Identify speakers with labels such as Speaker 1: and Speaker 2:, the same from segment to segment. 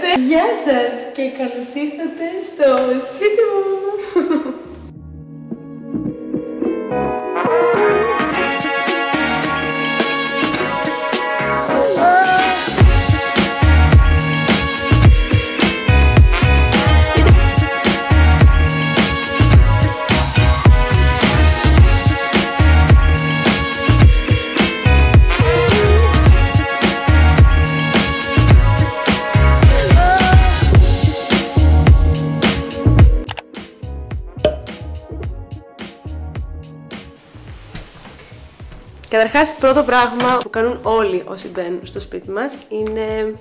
Speaker 1: κάνετε? Γεια σας και καλώς ήρθατε στο σπίτι μου. Καταρχάς, πρώτο πράγμα που κάνουν όλοι όσοι μπαίνουν στο σπίτι μας είναι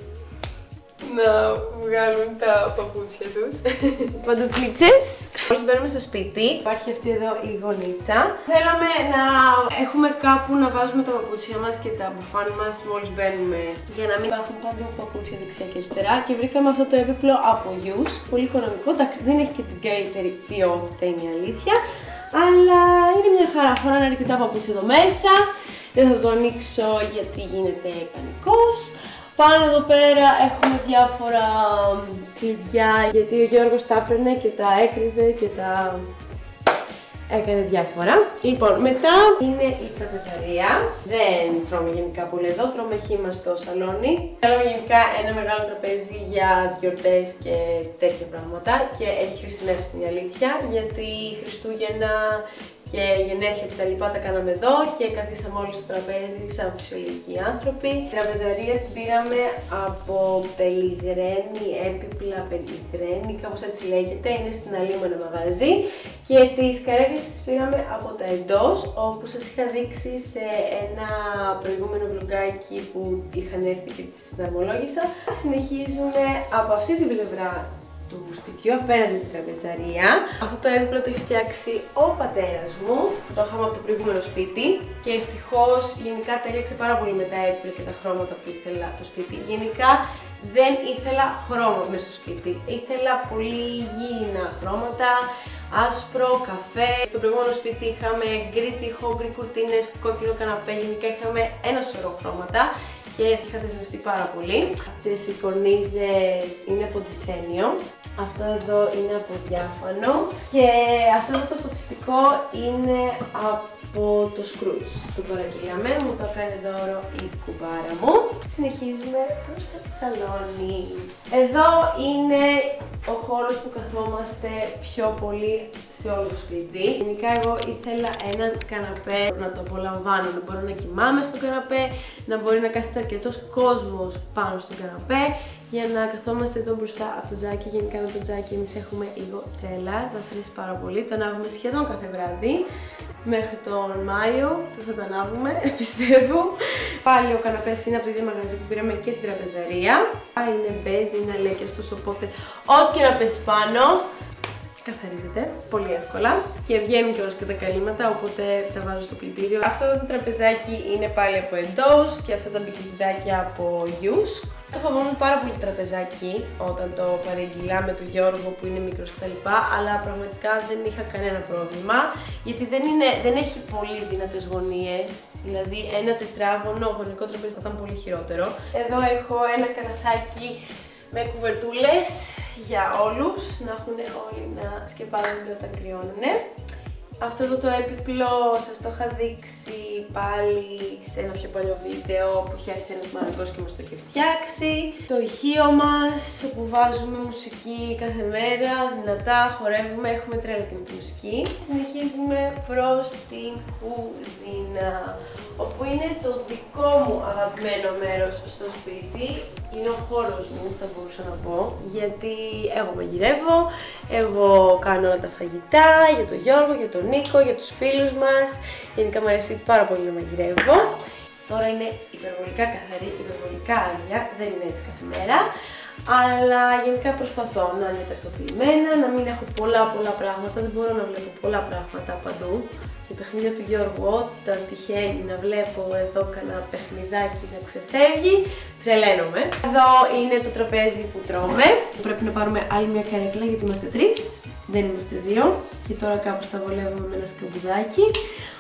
Speaker 1: να βγάλουν τα παπούτσια τους. Παντουφλίτσες. Μόλις μπαίνουμε στο σπίτι, υπάρχει αυτή εδώ η γωνίτσα. Θέλαμε να έχουμε κάπου να βάζουμε τα παπούτσια μας και τα μπουφάν μας μόλις μπαίνουμε, για να μην υπάρχουν παντού παπούτσια δεξιά και αριστερά. Και βρήκαμε αυτό το έπιπλο από Γιους. Πολύ οικονομικό. Εντάξει, δεν έχει και την καλύτερη ποιότητα, είναι η αλήθεια. Αλλά είναι μια χαρά, χωράνε αρκετά παπούτσια εδώ μέσα. Δεν θα το ανοίξω γιατί γίνεται πανικός. Πάνω εδώ πέρα έχουμε διάφορα κλειδιά, γιατί ο Γιώργος τα έπαιρνε και τα έκρυβε και τα έκανε διάφορα. Λοιπόν, μετά είναι η τραπεζαρία. Δεν τρώμε γενικά πολύ εδώ, τρώμε χύμα στο σαλόνι. Θέλαμε γενικά ένα μεγάλο τραπέζι για γιορτές και τέτοια πράγματα και έχει χρησιμεύσει, την αλήθεια, γιατί Χριστούγεννα και γενέθλια και τα λοιπά τα κάναμε εδώ και καθίσαμε όλοι στο τραπέζι σαν φυσιολογικοί άνθρωποι. Η τραπεζαρία την πήραμε από Πελιγρένη, έπιπλα Πελιγρένη, κάπως έτσι λέγεται, είναι στην Αλήμο ένα μαγαζί. Και τις καρέκλες τις πήραμε από τα Εντός, όπου σας είχα δείξει σε ένα προηγούμενο vlogάκι που είχαν έρθει και τις συναρμολόγησα. Συνεχίζουμε από αυτή την πλευρά του σπιτιού, απέναντι την τραπεζαρία. Αυτό το έπιπλο το έχει φτιάξει ο πατέρας μου. Το είχαμε από το προηγούμενο σπίτι και ευτυχώς γενικά τέλειαξε πάρα πολύ με τα έπιπλα και τα χρώματα που ήθελα το σπίτι. Γενικά δεν ήθελα χρώμα μέσα στο σπίτι. Ήθελα πολύ υγιεινά χρώματα, άσπρο, καφέ. Στο προηγούμενο σπίτι είχαμε γκρι τοίχο, γκρι κουρτίνες, κόκκινο καναπέ. Γενικά είχαμε ένα σωρό χρώματα και είχα δεσμευτεί πάρα πολύ. Αυτές οι κορνίζες είναι από Ντισένιο. Αυτό εδώ είναι από διάφανο. Και αυτό εδώ το φωτιστικό είναι από το Scrooge. Το παραγγείλαμε, μου το έκανε δώρο η κουμπάρα μου. Συνεχίζουμε προς το σαλόνι. Εδώ είναι ο χώρος που καθόμαστε πιο πολύ σε όλο το σπίτι. Γενικά εγώ ήθελα έναν καναπέ να το απολαμβάνω, να μπορώ να κοιμάμαι στο καναπέ, να μπορεί να κάθεται αρκετός κόσμος πάνω στο καναπέ για να καθόμαστε εδώ μπροστά από το τζάκι. Γενικά με το τζάκι εμείς έχουμε λίγο τρέλα, μας αρέσει πάρα πολύ, το ανάβουμε σχεδόν κάθε βράδυ. Μέχρι τον Μάιο θα τα ανάβουμε, πιστεύω. Πάλι ο καναπές είναι από το ίδιο μαγαζί που πήραμε και την τραπεζαρία. Είναι μπέζ, είναι αλέκιαστος, οπότε ό,τι και να πέσει πάνω καθαρίζεται πολύ εύκολα και βγαίνουν κιόλας και τα καλύματα, οπότε τα βάζω στο πλυντήριο. Αυτό εδώ το τραπεζάκι είναι πάλι από Εντός και αυτά τα μπικλιδάκια από Γιους. Το φοβόμουν πάρα πολύ το τραπεζάκι όταν το παρήγγειλα με τον Γιώργο που είναι μικρός κτλ. Αλλά πραγματικά δεν είχα κανένα πρόβλημα, γιατί δεν έχει πολύ δυνατές γωνίες. Δηλαδή ένα τετράγωνο γωνικό τραπέζι θα ήταν πολύ χειρότερο. Εδώ έχω ένα καλαθάκι με κουβερτούλες για όλους, να έχουν όλοι να σκεπάζονται όταν κρυώνουνε. Αυτό εδώ το έπιπλο σας το είχα δείξει πάλι σε ένα πιο παλιό βίντεο που είχε έρθει ένας μαραγκός και μας το είχε φτιάξει. Το ηχείο μας, όπου βάζουμε μουσική κάθε μέρα, δυνατά, χορεύουμε, έχουμε τρέλα και με τη μουσική. Συνεχίζουμε προς την κουζίνα, όπου είναι το δικό μου αγαπημένο μέρος στο σπίτι. Είναι ο χώρος μου, θα μπορούσα να πω, γιατί εγώ μαγειρεύω, εγώ κάνω όλα τα φαγητά για τον Γιώργο, για τον Νίκο, για τους φίλους μας. Γενικά μου αρέσει πάρα πολύ να μαγειρεύω. Τώρα είναι υπερβολικά καθαρή, υπερβολικά άδεια, δεν είναι έτσι κάθε μέρα. Αλλά γενικά προσπαθώ να είναι τακτοποιημένα, να μην έχω πολλά πράγματα, δεν μπορώ να βλέπω πολλά πράγματα παντού. Και παιχνίδια του Γιώργου, όταν τυχαίνει να βλέπω εδώ κανένα παιχνιδάκι να ξεφεύγει, τρελαίνομαι. Εδώ είναι το τραπέζι που τρώμε. Πρέπει να πάρουμε άλλη μια καρέκλα γιατί είμαστε τρεις, δεν είμαστε δύο. Και τώρα κάπως τα βολεύουμε με ένα σκαμπουδάκι.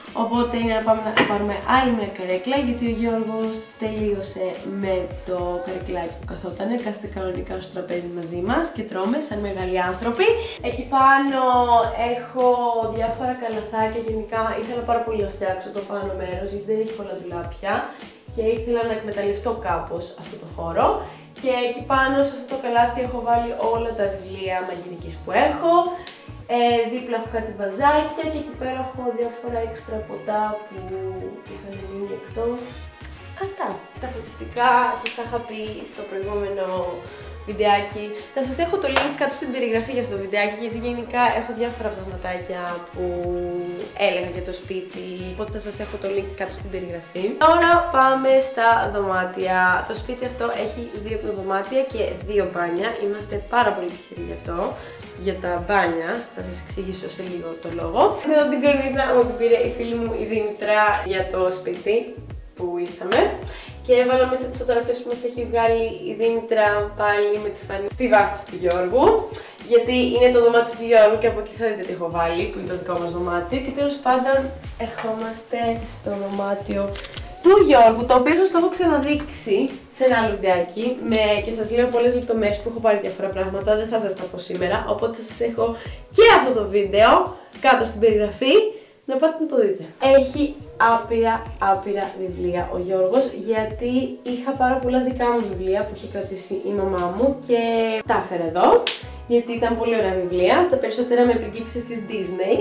Speaker 1: Οπότε είναι να πάμε να πάρουμε άλλη μια καρέκλα, γιατί ο Γιώργος τελείωσε με το καρεκλάκι που καθότανε. Κάθεται κανονικά στο τραπέζι μαζί μας και τρώμε σαν μεγάλοι άνθρωποι. Εκεί πάνω έχω διάφορα καλαθάκια. Γενικά ήθελα πάρα πολύ να φτιάξω το πάνω μέρος, γιατί δεν έχει πολλά ντουλάπια και ήθελα να εκμεταλλευτώ κάπως αυτό το χώρο. Και εκεί πάνω σε αυτό το καλάθι έχω βάλει όλα τα βιβλία μαγειρικής που έχω. Δίπλα έχω κάτι βαζάκια και εκεί πέρα έχω διάφορα έξτρα ποτά που είχαν μείνει εκτός. Αυτά. Τα φωτιστικά σας τα είχα πει στο προηγούμενο βιντεάκι. Θα σας έχω το link κάτω στην περιγραφή για αυτό το βιντεάκι, γιατί γενικά έχω διάφορα πραγματάκια που έλεγα για το σπίτι, οπότε θα σας έχω το link κάτω στην περιγραφή. Τώρα πάμε στα δωμάτια. Το σπίτι αυτό έχει 2 δωμάτια και 2 μπάνια. Είμαστε πάρα πολύ τυχεροί γι' αυτό. Για τα μπάνια, θα σας εξηγήσω σε λίγο το λόγο. Εδώ την κορνίζα μου την πήρε η φίλη μου η Δήμητρα για το σπίτι που ήρθαμε. Και έβαλα μέσα τις φωτογραφίες που μας έχει βγάλει η Δήμητρα πάλι με τη φανή στη βάση του Γιώργου. Γιατί είναι το δωμάτιο του Γιώργου και από εκεί θα δείτε τι έχω βάλει, που είναι το δικό μας δωμάτιο. Και τέλος πάντων ερχόμαστε στο δωμάτιο του Γιώργου, το οποίο σας το έχω ξαναδείξει σε ένα άλλο βιντεάκι και σας λέω πολλές λεπτομέρειες που έχω πάρει διάφορα πράγματα, δεν θα σας τα πω σήμερα, οπότε θα σας έχω και αυτό το βίντεο κάτω στην περιγραφή να πάτε να το δείτε. Έχει άπειρα βιβλία ο Γιώργος, γιατί είχα πάρα πολλά δικά μου βιβλία που είχε κρατήσει η μαμά μου και τα έφερα εδώ, γιατί ήταν πολύ ωραία βιβλία, τα περισσότερα με πριγκίψεις της Disney.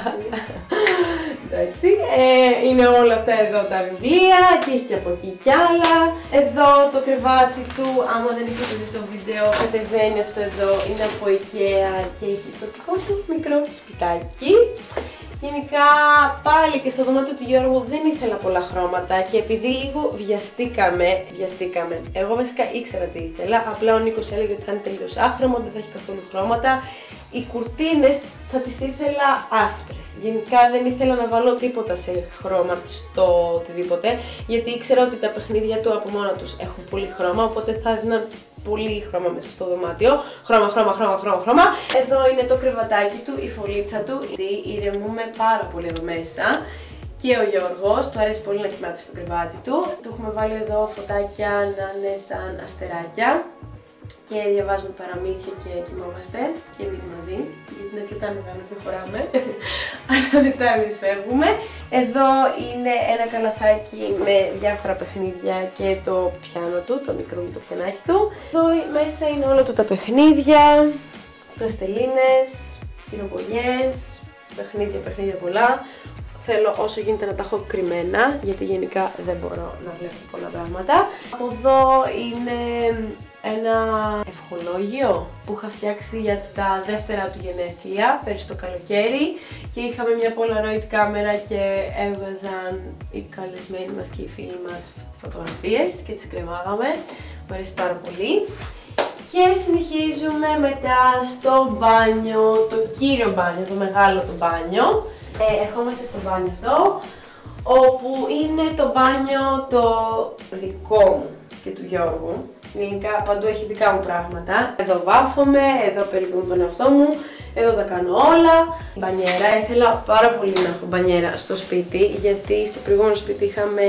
Speaker 1: Εντάξει, είναι όλα αυτά εδώ τα βιβλία και έχει και από εκεί κι άλλα. Εδώ το κρεβάτι του, άμα δεν έχετε δει το βίντεο, κατεβαίνει αυτό εδώ, είναι από IKEA και έχει το δικό του μικρό σπιτάκι. Γενικά πάλι και στο δωμάτιο του Γιώργου δεν ήθελα πολλά χρώματα και επειδή λίγο βιαστήκαμε. Εγώ βασικά ήξερα τι ήθελα, απλά ο Νίκος έλεγε ότι θα είναι τελείως άχρωμο, δεν θα έχει καθόλου χρώματα. Οι κουρτίνες θα τις ήθελα άσπρες. Γενικά δεν ήθελα να βάλω τίποτα σε χρώμα στο οτιδήποτε, γιατί ήξερα ότι τα παιχνίδια του από μόνα τους έχουν πολύ χρώμα, οπότε θα έδιναν πολύ χρώμα μέσα στο δωμάτιο. Χρώμα. Εδώ είναι το κρεβατάκι του, η φωλίτσα του. Ηρεμούμε πάρα πολύ εδώ μέσα. Και ο Γιώργος, του αρέσει πολύ να κοιμάται στο κρεβάτι του. Του έχουμε βάλει εδώ φωτάκια να είναι σαν αστεράκια. Και διαβάζουμε παραμύθια και κοιμόμαστε και εμείς μαζί, γιατί είναι αρκετά μεγάλο και χωράμε, αλλά μετά εμείς φεύγουμε. Εδώ είναι ένα καλαθάκι με διάφορα παιχνίδια και το πιάνο του, το μικρό το πιανάκι του. Εδώ μέσα είναι όλα του τα παιχνίδια, πλαστελίνες, κοινοπολιές, παιχνίδια πολλά. Θέλω όσο γίνεται να τα έχω κρυμμένα, γιατί γενικά δεν μπορώ να βλέπω πολλά πράγματα. Από εδώ είναι ένα ευχολόγιο που είχα φτιάξει για τα δεύτερα του γενέθλια πέρυσι το καλοκαίρι και είχαμε μια Polaroid κάμερα και έβγαζαν οι καλεσμένοι μας και οι φίλοι μας φωτογραφίες και τις κρεμάγαμε. Μου αρέσει πάρα πολύ. Και συνεχίζουμε μετά στο μπάνιο, το κύριο μπάνιο, το μεγάλο το μπάνιο. Ερχόμαστε στο μπάνιο αυτό, όπου είναι το μπάνιο το δικό μου και του Γιώργου. Γενικά παντού έχει δικά μου πράγματα. Εδώ βάφομαι, εδώ περιποιώ τον εαυτό μου, εδώ τα κάνω όλα. Μπανιέρα, ήθελα πάρα πολύ να έχω μπανιέρα στο σπίτι, γιατί στο προηγούμενο σπίτι είχαμε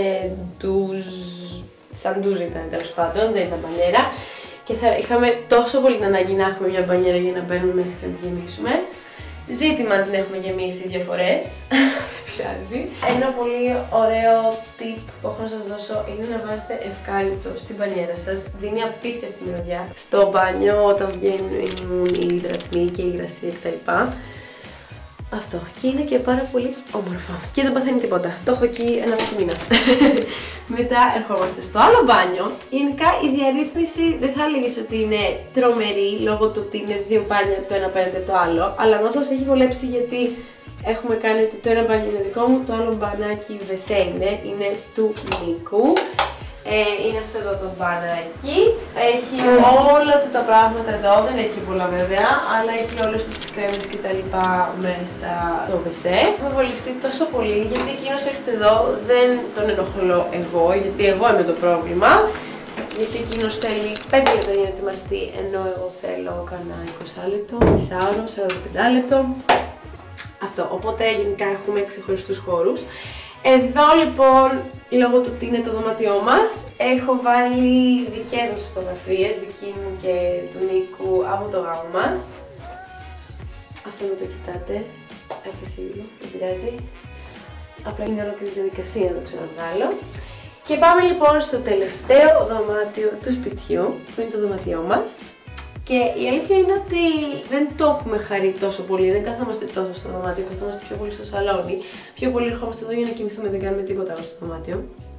Speaker 1: σαν ντουζ ήταν τέλος πάντων, δεν ήταν μπανιέρα. Και είχαμε τόσο πολύ την ανάγκη να έχουμε μια μπανιέρα για να μπαίνουμε μέσα και να τη γεμίσουμε. Ζήτημα την έχουμε γεμίσει 2 φορές, δεν πειράζει. Ένα πολύ ωραίο tip που έχω να σας δώσω είναι να βάζετε ευκάλυπτο στην μπανιέρα σας. Δίνει απίστευτη μυρωδιά στο μπάνιο όταν βγαίνουν οι υδρατμοί και η υγρασία κτλ. Αυτό. Και είναι και πάρα πολύ όμορφο. Και δεν παθαίνει τίποτα. Το έχω εκεί 1,5 μήνα. Μετά ερχόμαστε στο άλλο μπάνιο. Γενικά η διαρρύθμιση δεν θα έλεγες ότι είναι τρομερή λόγω του ότι είναι 2 μπάνια το ένα απέναντι από το άλλο. Αλλά μας έχει βολέψει γιατί έχουμε κάνει ότι το ένα μπάνιο είναι δικό μου, το άλλο μπανάκι βεσέ είναι του Νίκου. Είναι αυτό εδώ το μπανάκι. Έχει όλα του τα πράγματα εδώ, δεν έχει πολλά βέβαια, αλλά έχει όλες τις κρέμες και τα λοιπά μέσα το βεσέ. Έχω βολευτεί τόσο πολύ γιατί εκείνος έρχεται εδώ, δεν τον ενοχλώ εγώ, γιατί εγώ είμαι το πρόβλημα. Γιατί εκείνος θέλει 5 λεπτά για να ετοιμαστεί, ενώ εγώ θέλω κανένα 20 λεπτό, μισάωρο, 45 λεπτό. Αυτό, οπότε γενικά έχουμε ξεχωριστούς χώρους. Εδώ λοιπόν, λόγω του ότι είναι το δωμάτιό μας, έχω βάλει δικές μας φωτογραφίες, δική μου και του Νίκου από το γάμο μας. Αυτό με το κοιτάτε, έφτασε λίγο, δεν πειράζει. Απλά είναι ολόκληρη διαδικασία να το ξαναβγάλω. Και πάμε λοιπόν στο τελευταίο δωμάτιο του σπιτιού, που είναι το δωμάτιό μας. Και η αλήθεια είναι ότι δεν το έχουμε χαρεί τόσο πολύ, δεν καθόμαστε τόσο στο δωμάτιο, καθόμαστε πιο πολύ στο σαλόνι. Πιο πολύ ερχόμαστε εδώ για να κοιμηθούμε, δεν κάνουμε τίποτα άλλο στο δωμάτιο.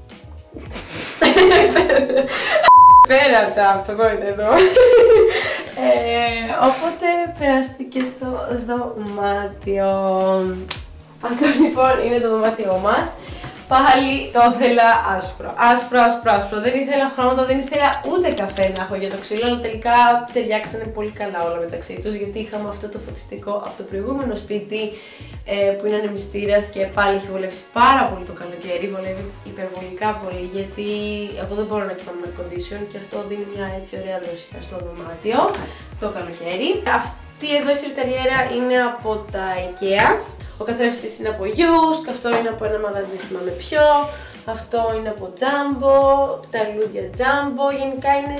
Speaker 1: Πέρα από τα αυτοκόλλητα εδώ. Οπότε περάστηκε στο δωμάτιο. Αυτό λοιπόν είναι το δωμάτιό μας. Πάλι το ήθελα άσπρο. Δεν ήθελα χρώματα, δεν ήθελα ούτε καφέ να έχω για το ξύλο, αλλά τελικά ταιριάξανε πολύ καλά όλα μεταξύ τους, γιατί είχαμε αυτό το φωτιστικό από το προηγούμενο σπίτι που είναι ανεμιστήρας και πάλι έχει βολεύσει πάρα πολύ το καλοκαίρι, βολεύει υπερβολικά πολύ, γιατί εγώ δεν μπορώ να κοιμάμαι με air condition και αυτό δίνει μια έτσι ωραία δροσιά στο δωμάτιο το καλοκαίρι. Αυτή εδώ η σιρταριέρα είναι από τα IKEA. Ο καθρέφτης είναι από Yusk, αυτό είναι από ένα μαγαζί, δεν θυμάμαι ποιο, αυτό είναι από Jumbo, τα λουλούδια Jumbo, γενικά είναι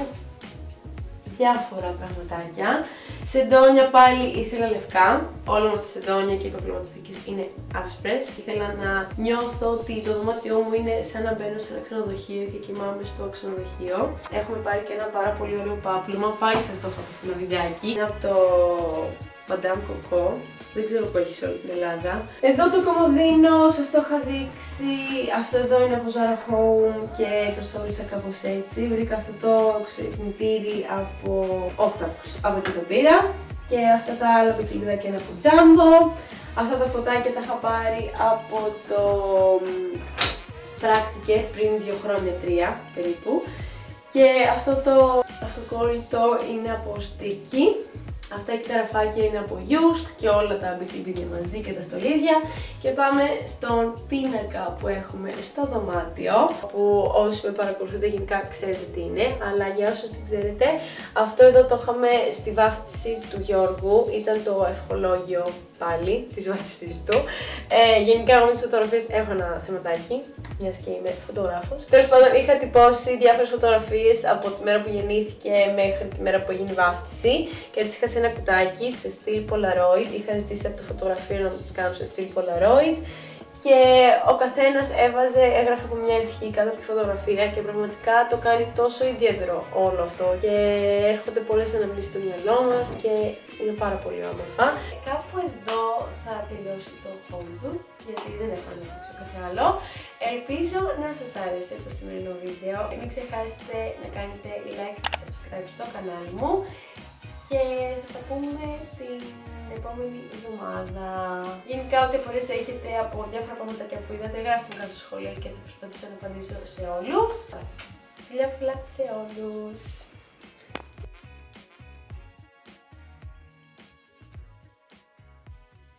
Speaker 1: διάφορα πραγματάκια. Σεντόνια πάλι ήθελα λευκά, όλα μας τα σεντόνια και οι παπλωματοθήκες είναι άσπρες. Ήθελα να νιώθω ότι το δωμάτιό μου είναι σαν να μπαίνω σε ένα ξενοδοχείο και κοιμάμαι στο ξενοδοχείο. Έχουμε πάρει και ένα πάρα πολύ ωραίο πάπλωμα, πάλι σας το έχω αφήσει ένα βιντεάκι, είναι από το Madame Coco. Δεν ξέρω που έχει σε όλη την Ελλάδα. Εδώ το κομμωδίνο σας το είχα δείξει. Αυτό εδώ είναι από Zara Home και το στόλισα κάπως έτσι. Βρήκα αυτό το ξυπνητήρι από Octopus, από εκεί το πήρα. Και αυτά τα άλλα παιχνιδάκια είναι από Jumbo. Αυτά τα φωτάκια τα είχα πάρει από το Practice πριν 2 χρόνια, 3 περίπου. Και αυτό το αυτοκόλλητο είναι από Sticky. Αυτά και τα ραφάκια είναι από Yusk και όλα τα μπικλιμπίδια μαζί και τα στολίδια. Και πάμε στον πίνακα που έχουμε στο δωμάτιο, που όσοι με παρακολουθείτε γενικά ξέρετε τι είναι, αλλά για όσους δεν ξέρετε, αυτό εδώ το είχαμε στη βάφτιση του Γιώργου, ήταν το ευχολόγιο πάλι της βάφτισης του. Γενικά εγώ με τις φωτογραφίες έχω ένα θεματάκι, μιας και είμαι φωτογράφος. Τέλος πάντων είχα τυπώσει διάφορες φωτογραφίες από τη μέρα που γεννήθηκε μέχρι τη μέρα που έγινε η βάφτιση και τις είχα σε ένα κουτάκι σε στυλ Polaroid. Είχα ζητήσει από το φωτογραφείο να μου τις κάνω σε στυλ Polaroid και ο καθένας έγραφε από μια ευχή κάτω από τη φωτογραφία και πραγματικά το κάνει τόσο ιδιαίτερο όλο αυτό και έρχονται πολλές αναμνήσεις στο μυαλό μας και είναι πάρα πολύ όμορφα. Κάπου εδώ θα τελειώσει το home tour, γιατί δεν έχω να δείξω κάτι άλλο. Ελπίζω να σας άρεσε το σημερινό βίντεο. Μην ξεχάσετε να κάνετε like και subscribe στο κανάλι μου και θα τα πούμε την επόμενη εβδομάδα. Γενικά, ό,τι απορίες έχετε από διάφορα πραγματάκια που είδατε, γράψτε μου κάτω στα σχόλια και θα προσπαθήσω να απαντήσω σε όλους. Φιλιά πολλά σε όλους!